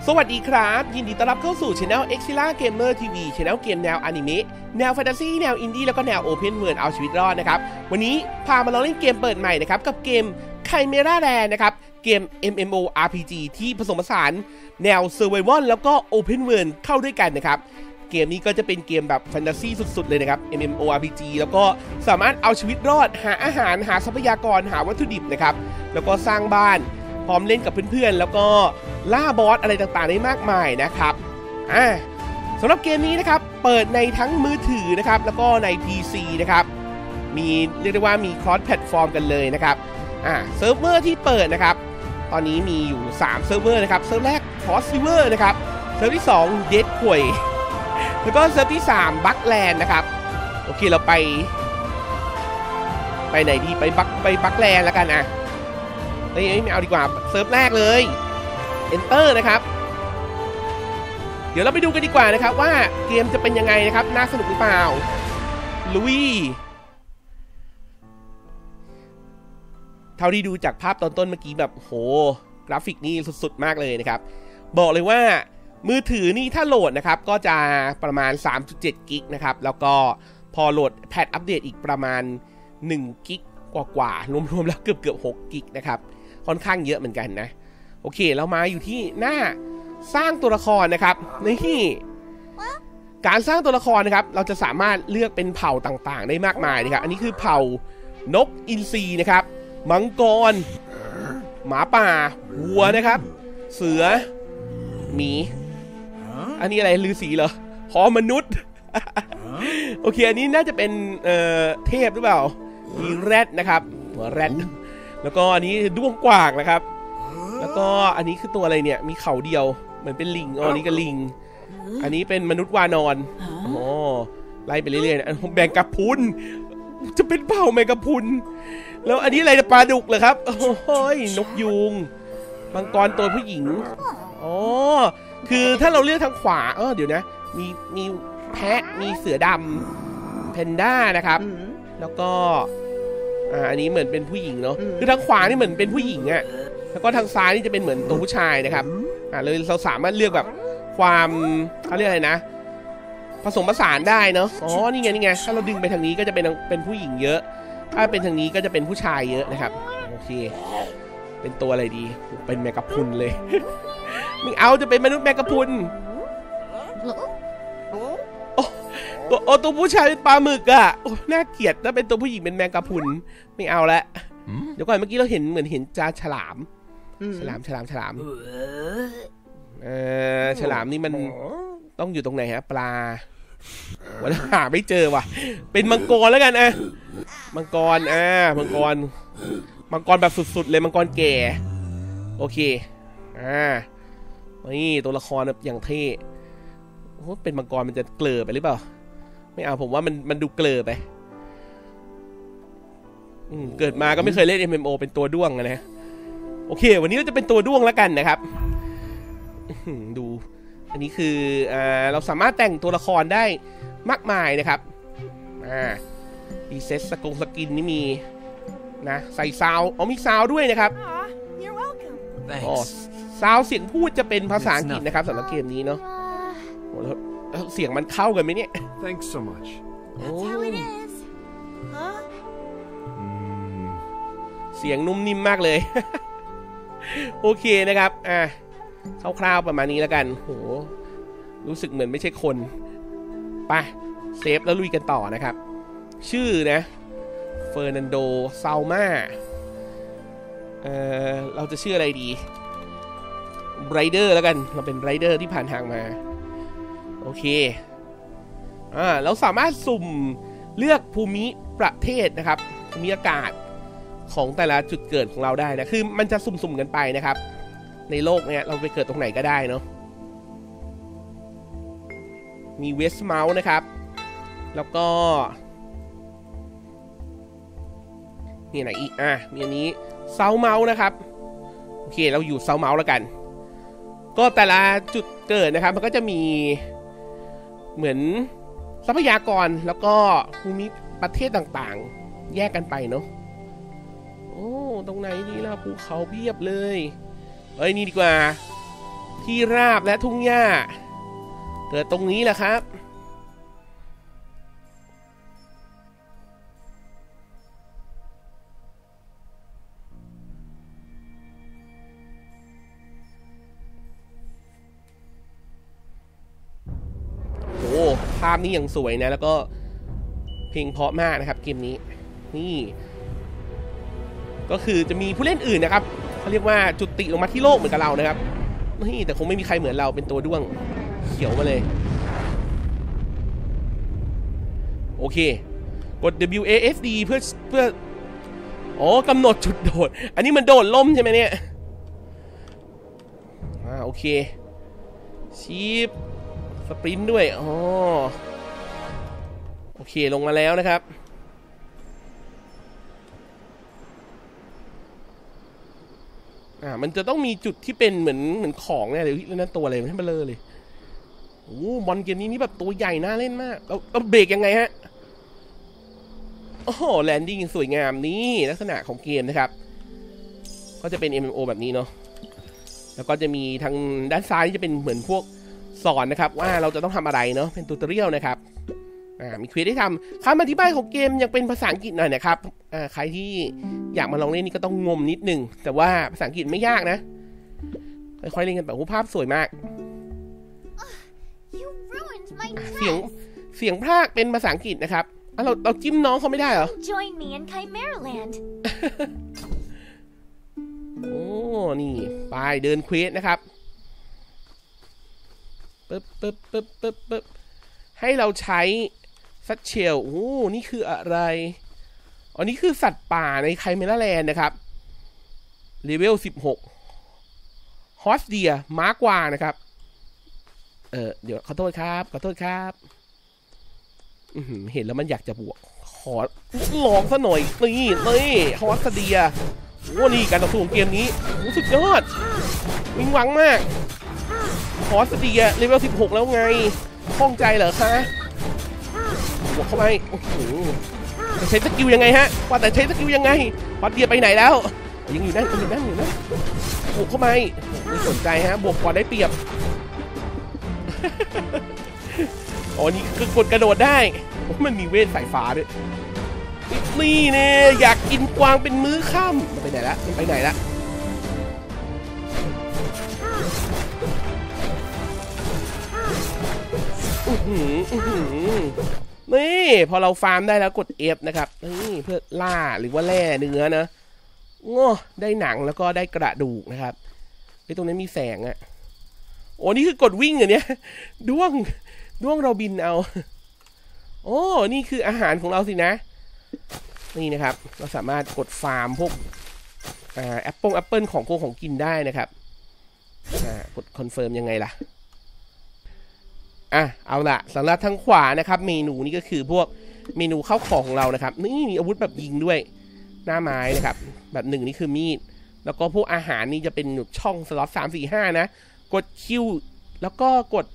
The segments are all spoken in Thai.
สวัสดีครับยินดีต้อนรับเข้าสู่ Channel Exila Gamer TV Channel เกมแนวอนิเมะแนวแฟนตาซีแนวอินดี้แล้วก็แนว Open World เอาชีวิตรอดนะครับวันนี้พามาลองเล่นเกมเปิดใหม่นะครับกับเกม Chimera Land นะครับเกม MMORPG ที่ผสมผสานแนว Survival แล้วก็ Open World เข้าด้วยกันนะครับเกมนี้ก็จะเป็นเกมแบบแฟนตาซีสุดๆเลยนะครับ MMORPG แล้วก็สามารถเอาชีวิตรอดหาอาหารหาทรัพยากรหาวัตถุดิบนะครับแล้วก็สร้างบ้านพร้อมเล่นกับเพื่อนๆแล้วก็ล่าบอสอะไรต่างๆได้มากมายนะครับสำหรับเกมนี้นะครับเปิดในทั้งมือถือนะครับแล้วก็ใน PC นะครับมีเรียกได้ว่ามีครอสแพลตฟอร์มกันเลยนะครับเซิร์ฟเวอร์ที่เปิดนะครับตอนนี้มีอยู่3เซิร์ฟเวอร์นะครับเซิร์ฟแรก Cross River นะครับเซิร์ฟที่2 Dead Quay แล้วก็เซิร์ฟที่3 Buckland นะครับโอเคเราไปไหนดีไปBucklandแล้วกันไม่เอาดีกว่าเซิร์ฟแรกเลย Enter นะครับเดี๋ยวเราไปดูกันดีกว่านะครับว่าเกมจะเป็นยังไงนะครับน่าสนุกหรือเปล่าลุยเท่าที่ดูจากภาพตอนต้นเมื่อกี้แบบโหกราฟิกนี่สุดๆมากเลยนะครับบอกเลยว่ามือถือนี่ถ้าโหลดนะครับก็จะประมาณ 3.7 กิกนะครับแล้วก็พอโหลดแพทอัปเดตอีกประมาณ1กิกกว่าๆรวมๆแล้วเกือบ6กิกนะครับค่อนข้างเยอะเหมือนกันนะโอเคเรามาอยู่ที่หน้าสร้างตัวละครนะครับนี่การสร้างตัวละครนะครับเราจะสามารถเลือกเป็นเผ่าต่างๆได้มากมายนะครับอันนี้คือเผ่านกอินทรีนะครับมังกรหมาป่าวัวนะครับเสือหมีอันนี้อะไรฤาษีเหรอหอมนุษย์ โอเคอันนี้น่าจะเป็นเทพหรือเปล่ามีแรดนะครับหัวแรดแล้วก็อันนี้ด้วงกวางนะครับแล้วก็อันนี้คือตัวอะไรเนี่ยมีเขาเดียวเหมือนเป็นลิงอันนี้ก็ลิงอันนี้เป็นมนุษย์วานอนไล่ไปเรื่อยๆนะแมงกะพรุนจะเป็นเผ่าแมงกะพรุนแล้วอันนี้อะไรปลาดุกเหรอครับโอ้ยนกยูงมังกรตัวผู้หญิงคือถ้าเราเลือกทางขวาเดี๋ยวนะมีแพะมีเสือดำแพนด้านะครับแล้วก็อันนี้เหมือนเป็นผู้หญิงเนาะคือทางขวานี่เหมือนเป็นผู้หญิงอะแล้วก็ทางซ้ายนี่จะเป็นเหมือนตัวผู้ชายนะครับเลยเราสามารถเลือกแบบความเขาเรียกอะไรนะผสมผสานได้เนาะนี่ไงถ้าเราดึงไปทางนี้ก็จะเป็นผู้หญิงเยอะถ้าเป็นทางนี้ก็จะเป็นผู้ชายเยอะนะครับโอเคเป็นตัวอะไรดีเป็นแมงกะพรุนเลยไม่เอาจะเป็นมนุษย์แมงกะพรุนตัวผู้ชายเป็นปลาหมึกอะน่าเกลียดถ้าเป็นตัวผู้หญิงเป็นแมงกะพรุนไม่เอาละเดี๋ยวก่อนเมื่อกี้เราเห็นเหมือนเห็นฉลามฉลามนี่มันต้องอยู่ตรงไหนฮะปลาวันหาไม่เจอว่ะเป็นมังกรแล้วกันมังกรแบบสุดๆเลยมังกรแก่โอเคนี่ตัวละครอย่างเท่เป็นมังกรมันจะเกลือไปหรือเปล่าไม่เอาผมว่ามันดูเกลือไปเกิดมาก็ไม่เคยเล่น MMO เป็นตัวด้วงนะโอเควันนี้เราจะเป็นตัวด้วงแล้วกันนะครับดูอันนี้คือเราสามารถแต่งตัวละครได้มากมายนะครับรีเซ็ตสกินนี่มีนะใส่ซาวมีซาวด้วยนะครับซาวเสียงพูดจะเป็นภาษาอังกฤษนะครับสำหรับเกมนี้เนาะแล้วเสียงมันเข้ากันไหมเนี่ย Thanks so much. That's how it is. Huh? เสียงนุ่มนิ่มมากเลย โอเคนะครับคร่าวๆประมาณนี้แล้วกันโหรู้สึกเหมือนไม่ใช่คนไปเซฟแล้วลุยกันต่อนะครับชื่อนะเฟอร์นันโดซาม่าเราจะชื่ออะไรดีไรเดอร์แล้วกันเราเป็นไรเดอร์ที่ผ่านทางมาโอเคเราสามารถสุ่มเลือกภูมิประเทศนะครับภูมิอากาศของแต่ละจุดเกิดของเราได้นะคือมันจะสุ่มๆกันไปนะครับในโลกเนี้ยเราไปเกิดตรงไหนก็ได้เนาะมีเวสต์เมาส์นะครับแล้วก็มีไหนอีกมีอันนี้เซาเมาส์นะครับโอเคเราอยู่เซาเมาส์แล้วกันก็แต่ละจุดเกิดนะครับมันก็จะมีเหมือนทรัพยากรแล้วก็ภูมิประเทศต่างๆแยกกันไปเนาะตรงไหนนี่ล่ะภูเขาเพียบเลยนี่ดีกว่าที่ราบและทุ่งหญ้าเกิดตรงนี้แหละครับโอ้ภาพนี้ยังสวยนะแล้วก็เพลงเพราะมากนะครับเกมนี้นี่ก็คือจะมีผู้เล่นอื่นนะครับเขาเรียกว่าจุติลงมาที่โลกเหมือนกับเรานะครับนี่แต่คงไม่มีใครเหมือนเราเป็นตัวด้วงเขียวมาเลยโอเคกด WASD เพื่ออ๋อกำหนดจุดโดดอันนี้มันโดดล่มใช่ไหมเนี่ยโอเคชีพสปรินต์ด้วยอ๋อโอเคลงมาแล้วนะครับมันจะต้องมีจุดที่เป็นเหมือนของเนี่ยเลยนั่นตัวอะไรให้มาเลยโอ้บอลเกมนี้นี่แบบตัวใหญ่น่าเล่นมากเราเบรกยังไงฮะโอ้โหแลนดิ้งสวยงามนี่ลักษณะของเกมนะครับก็จะเป็น MMO แบบนี้เนาะแล้วก็จะมีทางด้านซ้ายจะเป็นเหมือนพวกสอนนะครับว่าเราจะต้องทำอะไรเนาะเป็นทูตอเรียลนะครับมีเควสได้ทำคำอธิบายของเกมยังเป็นภาษาอังกฤษหน่อยนะครับใครที่อยากมาลองเล่นนี่ก็ต้องงมนิดนึงแต่ว่าภาษาอังกฤษไม่ยากนะค่อยๆเล่นกันแบบภาพสวยมากเสียงพากย์เป็นภาษาอังกฤษนะครับเราจิ้มน้องเขาไม่ได้เหรอ Join me in Chimeraland โอ้นี่ไปเดินเควสนะครับปึ๊บให้เราใช้ซัตเชลโอ้นี่คืออะไรอ๋อนี่คือสัตว์ป่าในไคเมราแลนด์นะครับเลเวล16ฮอสเดียม้ากวางนะครับเดี๋ยวขอโทษครับเห็นแล้วมันอยากจะบวกขอลองซะหน่อยนี่ฮอสเดียโอ้นี่การต่อสู้ของเกมนี้สุดยอดวิ่งหวังมากฮอสเดียเลเวล16แล้วไงข้องใจเหรอคะบวกเข้าไปโอ้โหจะใช้สกิลยังไงฮะว่าแต่ใช้สกิลยังไงฮอสเดียไปไหนแล้วยังอยู่นั่นบวกเข้าไปไม่สนใจฮะบวกก่อนได้เปรียบอ๋อนี่คือกดกระโดดได้มันมีเวทสายฟ้าด้วยนี่เนี่ยอยากกินกวางเป็นมื้อค่ำมันไปไหนละนี่พอเราฟาร์มได้แล้วกด F นะครับนี่เพื่อล่าหรือว่าแล่เนื้อนะง้อได้หนังแล้วก็ได้กระดูกนะครับตรงนี้มีแสงอ่ะโอ้นี่คือกดวิ่งอย่างเนี้ยด้วงเราบินเอาโอ้นี่คืออาหารของเราสินะนี่นะครับเราสามารถกดฟาร์มพวกแอปเปิลของกินได้นะครับกดคอนเฟิร์มยังไงล่ะเอาละสำหรับทางขวานะครับเมนูนี่ก็คือพวกเมนูข้าวของของเรานะครับนี่มีอาวุธแบบยิงด้วยหน้าไม้นะครับแบบ1นี่คือมีดแล้วก็พวกอาหารนี่จะเป็นช่องสล็อต3 4 5นะกดคิวแล้วก็กด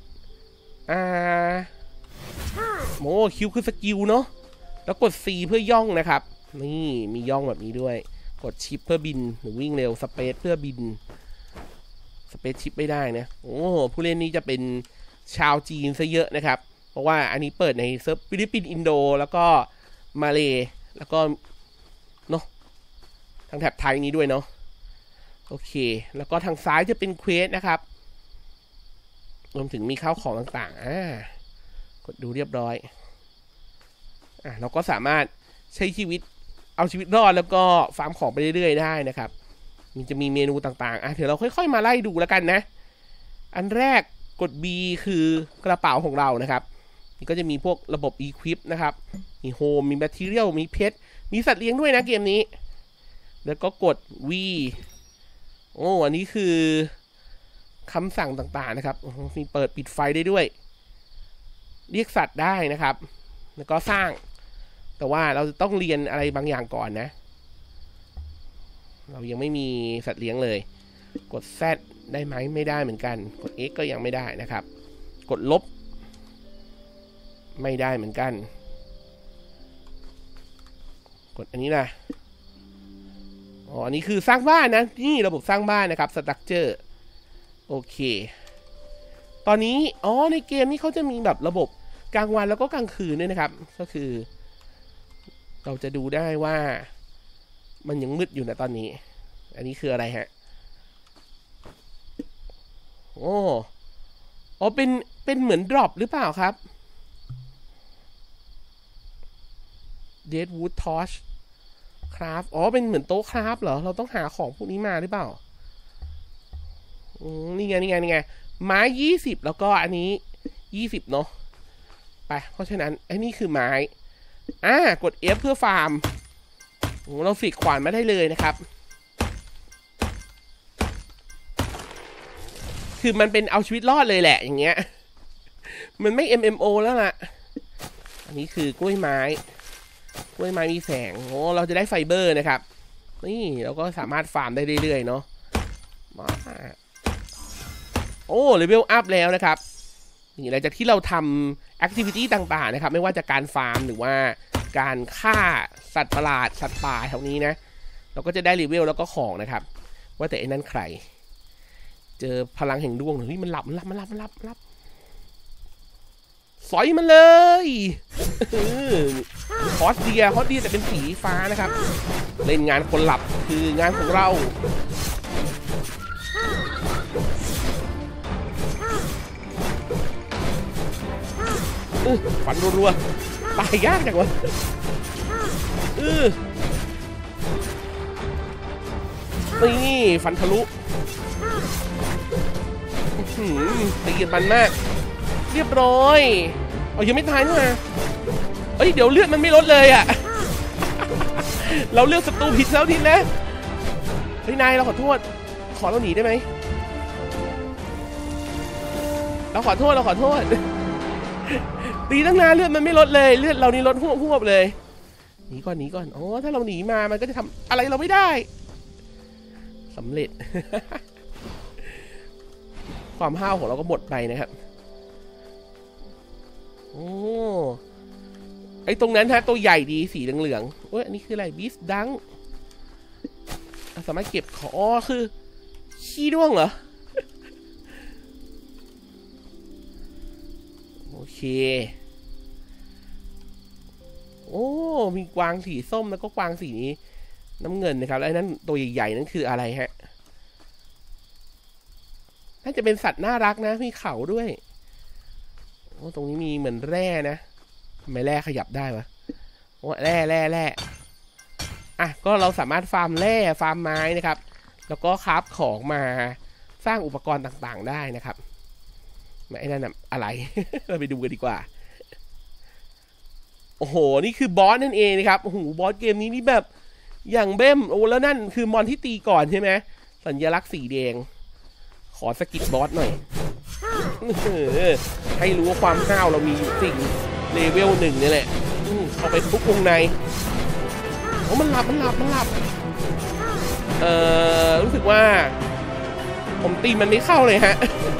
คิวคือสกิลเนาะแล้วกด C เพื่อย่องนะครับนี่มีย่องแบบนี้ด้วยกดชิปเพื่อบินหรือวิ่งเร็วสเปซเพื่อบินสเปซชิปไม่ได้นะโอ้ผู้เล่นนี้จะเป็นชาวจีนซะเยอะนะครับเพราะว่าอันนี้เปิดในเซิร์ฟฟิลิปปินส์อินโดแล้วก็มาเลแล้วก็เนาะทางแถบไทยนี้ด้วยเนาะโอเคแล้วก็ทางซ้ายจะเป็นเควสนะครับรวมถึงมีข้าวของต่างๆกดดูเรียบร้อยเราก็สามารถใช้ชีวิตเอาชีวิตรอดแล้วก็ฟาร์มของไปเรื่อยๆได้นะครับมันจะมีเมนูต่างๆเดี๋ยวเราค่อยๆมาไล่ดูแล้วกันนะอันแรกกด B คือกระเป๋าของเรานะครับนี่ก็จะมีพวกระบบ Equip นะครับมีโฮมมี Material มีเพชรมีสัตว์เลี้ยงด้วยนะเกมนี้แล้วก็กด V อันนี้คือคำสั่งต่างๆนะครับมีเปิดปิดไฟได้ด้วยเรียกสัตว์ได้นะครับแล้วก็สร้างแต่ว่าเราจะต้องเรียนอะไรบางอย่างก่อนนะเรายังไม่มีสัตว์เลี้ยงเลยกด Z ได้ไหมไม่ได้เหมือนกันกด X ก็ยังไม่ได้นะครับกดลบไม่ได้เหมือนกันกดอันนี้นะอันนี้คือสร้างบ้านนะนี่ระบบสร้างบ้านนะครับ Structure โอเคตอนนี้ในเกมนี้เขาจะมีแบบระบบกลางวันแล้วก็กลางคืนด้วยนะครับก็คือเราจะดูได้ว่ามันยังมืดอยู่นะตอนนี้อันนี้คืออะไรฮะเป็นเหมือนดรอปหรือเปล่าครับ Deadwood Torch ครับเป็นเหมือนโต๊ะคราฟเหรอเราต้องหาของพวกนี้มาหรือเปล่านี่ไงไม้20แล้วก็อันนี้20เนาะไปเพราะฉะนั้นไอ้นี่คือไม้กด F เพื่อฟาร์มเราฝีกขวานมาได้เลยนะครับคือมันเป็นเอาชีวิตรอดเลยแหละอย่างเงี้ยมันไม่ MMO แล้วล่ะอันนี้คือกล้วยไม้มีแสงเราจะได้ไฟเบอร์นะครับนี่เราก็สามารถฟาร์มได้เรื่อยๆเนาะเลเวลอัพแล้วนะครับนี่หลังจากที่เราทำแอคทิวิตี้ต่างๆนะครับไม่ว่าจะการฟาร์มหรือว่าการฆ่าสัตว์ประหลาดสัตว์ป่าแถวนี้นะเราก็จะได้เลเวลแล้วก็ของนะครับว่าแต่ไอ้นั่นใครเจอพลังแห่งดวงเฮ้ยมันหลับสอยมันเลยฮอตเดียแต่เป็นสีฟ้านะครับเล่นงานคนหลับคืองานของเราฟันรัวๆตายยากจังวะนี่ฟันทะลุตีกันมันมากเรียบร้อยยังไม่ตายนี่นะเดี๋ยวเลือดมันไม่ลดเลยอ่ะ เราเลือกศัตรูผิดแล้วทีนะนายเราขอโทษขอเราหนีได้ไหมเราขอโทษตีตั้งนานเลือดมันไม่ลดเลยเลือดเรานี่ลดหวบเลยหนีก่อนถ้าเราหนีมามันก็จะทำอะไรเราไม่ได้สำเร็จ ความห้าวของเราก็หมดไปนะครับไอ้ตรงนั้นฮะตัวใหญ่ดีสีเหลืองๆอันนี้คืออะไรบิสดังสามารถเก็บของคือขี้ด้วงเหรอโอเคมีกวางสีส้มแล้วก็กวางสีนี้น้ำเงินนะครับแล้วนั้นตัวใหญ่ๆนั่นคืออะไรฮะน่าจะเป็นสัตว์น่ารักนะมีเขาด้วยตรงนี้มีเหมือนแร่นะทำไมแร่ขยับได้วะแร่ก็เราสามารถฟาร์มแร่ฟาร์มไม้นะครับแล้วก็คราฟของมาสร้างอุปกรณ์ต่างๆได้นะครับไอ้นั่นอะไร เราไปดูกันดีกว่านี่คือบอสนั่นเองนะครับบอสเกมนี้นี่แบบอย่างเบ้มแล้วนั่นคือมอนที่ตีก่อนใช่ไหมสัญลักษณ์สีแดงขอสกิปบอสหน่อยให้รู้ว่าความห้าวเรามีสิ่งเลเวล1นี่แหละเข้าไปทุกวงในมันหลับรู้สึกว่าผมตีมันไม่เข้าเลยฮะ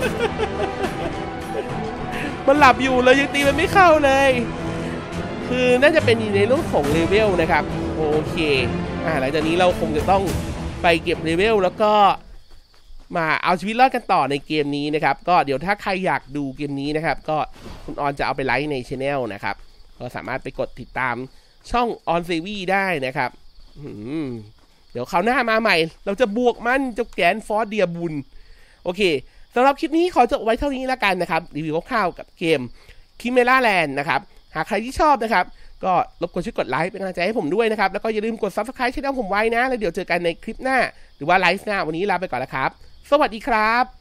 มันหลับอยู่เลยยังตีมันไม่เข้าเลยคือน่าจะเป็นในเรื่องของเลเวลนะครับโอเคหลังจากนี้เราคงจะต้องไปเก็บเลเวลแล้วก็มาเอาชีวิตรอดกันต่อในเกมนี้นะครับก็เดี๋ยวถ้าใครอยากดูเกมนี้นะครับก็คุณออนจะเอาไปไลฟ์ใน Channel นะครับก็สามารถไปกดติดตามช่องออนเซวีได้นะครับเดี๋ยวคราวหน้ามาใหม่เราจะบวกมันจะแกนฟอร์เดียบุญโอเคสำหรับคลิปนี้ขอจบไว้เท่านี้แล้วกันนะครับรีวิวคร่าวๆกับเกม Chimera Land นะครับหากใครที่ชอบนะครับก็รบกวนช่วยกดไลค์เป็นกำลังใจให้ผมด้วยนะครับแล้วก็อย่าลืมกด Subscribe ช่องผมไว้นะแล้วเดี๋ยวเจอกันในคลิปหน้าหรือว่าไลฟ์หน้าวันนี้ลาไปก่อนแล้วครับสวัสดีครับ